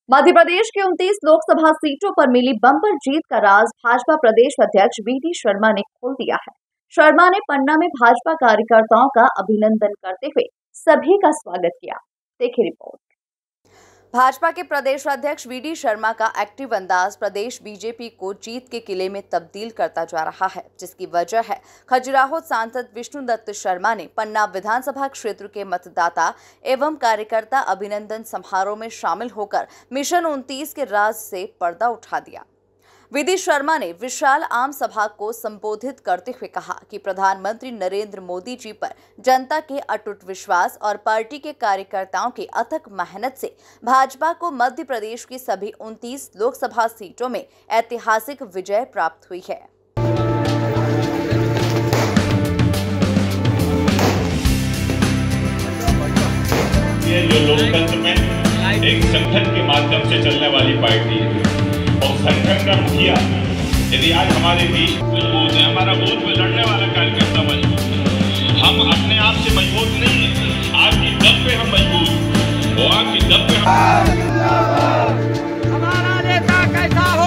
मध्य प्रदेश के 29 लोकसभा सीटों पर मिली बम्पर जीत का राज भाजपा प्रदेश अध्यक्ष वी.डी. शर्मा ने खोल दिया है। शर्मा ने पन्ना में भाजपा कार्यकर्ताओं का अभिनंदन करते हुए सभी का स्वागत किया। देखिए रिपोर्ट। भाजपा के प्रदेश अध्यक्ष वी.डी. शर्मा का एक्टिव अंदाज प्रदेश बीजेपी को जीत के किले में तब्दील करता जा रहा है, जिसकी वजह है खजुराहो सांसद विष्णुदत्त शर्मा ने पन्ना विधानसभा क्षेत्र के मतदाता एवं कार्यकर्ता अभिनंदन समारोह में शामिल होकर मिशन 29 के राज से पर्दा उठा दिया। वी.डी. शर्मा ने विशाल आम सभा को संबोधित करते हुए कहा कि प्रधानमंत्री नरेंद्र मोदी जी पर जनता के अटूट विश्वास और पार्टी के कार्यकर्ताओं की अथक मेहनत से भाजपा को मध्य प्रदेश की सभी 29 लोकसभा सीटों में ऐतिहासिक विजय प्राप्त हुई है। ये जो लोकतंत्र में एक संगठन के माध्यम से चलने वाली पार्टी है और संगठन का मुखिया यदि आज हमारे बीच मजबूत है, हमारा बूथ में लड़ने वाला कार्यकर्ता मजबूत है, हम अपने आप से मजबूत नहीं है, आपकी दम पे हम मजबूत हो, आपकी दम पे हमारा नेता कैसा हो,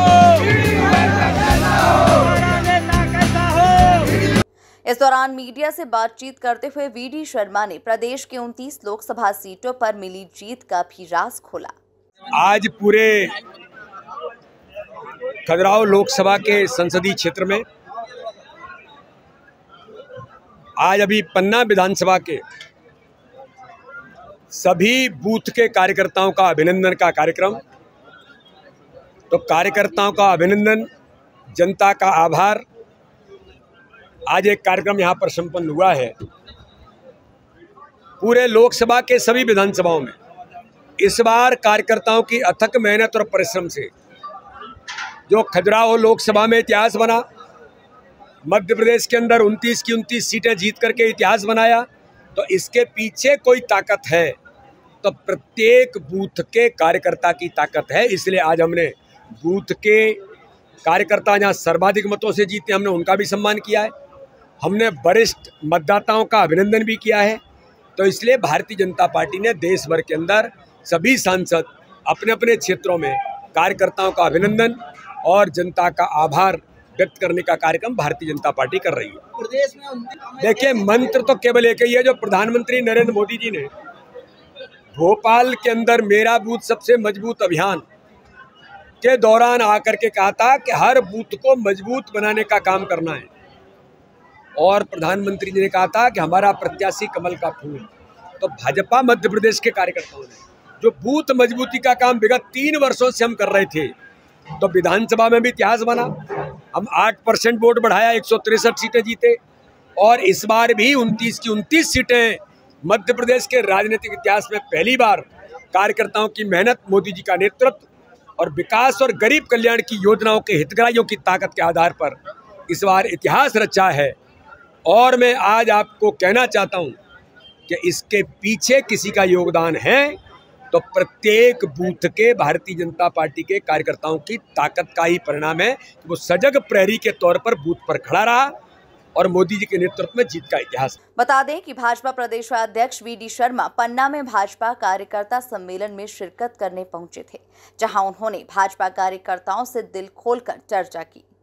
हमारा नेता कैसा हो। इस दौरान मीडिया से बातचीत करते हुए वी.डी. शर्मा ने प्रदेश के 29 लोकसभा सीटों पर मिली जीत का भी राज खोला। आज पूरे खजुराहो लोकसभा के संसदीय क्षेत्र में आज अभी पन्ना विधानसभा के सभी बूथ के कार्यकर्ताओं का अभिनंदन का कार्यक्रम, तो कार्यकर्ताओं का अभिनंदन, जनता का आभार, आज एक कार्यक्रम यहाँ पर संपन्न हुआ है। पूरे लोकसभा के सभी विधानसभाओं में इस बार कार्यकर्ताओं की अथक मेहनत और परिश्रम से जो खजुराहो लोकसभा में इतिहास बना, मध्य प्रदेश के अंदर 29 की 29 सीटें जीत करके इतिहास बनाया, तो इसके पीछे कोई ताकत है तो प्रत्येक बूथ के कार्यकर्ता की ताकत है। इसलिए आज हमने बूथ के कार्यकर्ता जहाँ सर्वाधिक मतों से जीते, हमने उनका भी सम्मान किया है, हमने वरिष्ठ मतदाताओं का अभिनंदन भी किया है। तो इसलिए भारतीय जनता पार्टी ने देश भर के अंदर सभी सांसद अपने अपने क्षेत्रों में कार्यकर्ताओं का अभिनंदन और जनता का आभार व्यक्त करने का कार्यक्रम भारतीय जनता पार्टी कर रही है। प्रदेश में देखिए, मंत्र तो केवल एक ही है, जो प्रधानमंत्री नरेंद्र मोदी जी ने भोपाल के अंदर मेरा बूथ सबसे मजबूत अभियान के दौरान आकर के कहा था कि हर बूथ को मजबूत बनाने का काम करना है, और प्रधानमंत्री जी ने कहा था कि हमारा प्रत्याशी कमल का फूल। तो भाजपा मध्य प्रदेश के कार्यकर्ताओं ने जो बूथ मजबूती का काम विगत 3 वर्षों से हम कर रहे थे, तो विधानसभा में भी इतिहास बना, हम 8% वोट बढ़ाया, 163 सीटें जीते, और इस बार भी 29 की 29 सीटें मध्य प्रदेश के राजनीतिक इतिहास में पहली बार कार्यकर्ताओं की मेहनत, मोदी जी का नेतृत्व और विकास और गरीब कल्याण की योजनाओं के हितग्राहियों की ताकत के आधार पर इस बार इतिहास रचा है। और मैं आज आपको कहना चाहता हूं कि इसके पीछे किसी का योगदान है तो प्रत्येक बूथ के भारतीय जनता पार्टी के कार्यकर्ताओं की ताकत का ही परिणाम है कि वो सजग प्रहरी के तौर पर बूथ पर खड़ा रहा और मोदी जी के नेतृत्व में जीत का इतिहास। बता दें कि भाजपा प्रदेश अध्यक्ष वी.डी. शर्मा पन्ना में भाजपा कार्यकर्ता सम्मेलन में शिरकत करने पहुंचे थे, जहां उन्होंने भाजपा कार्यकर्ताओं से दिल खोलकर चर्चा की।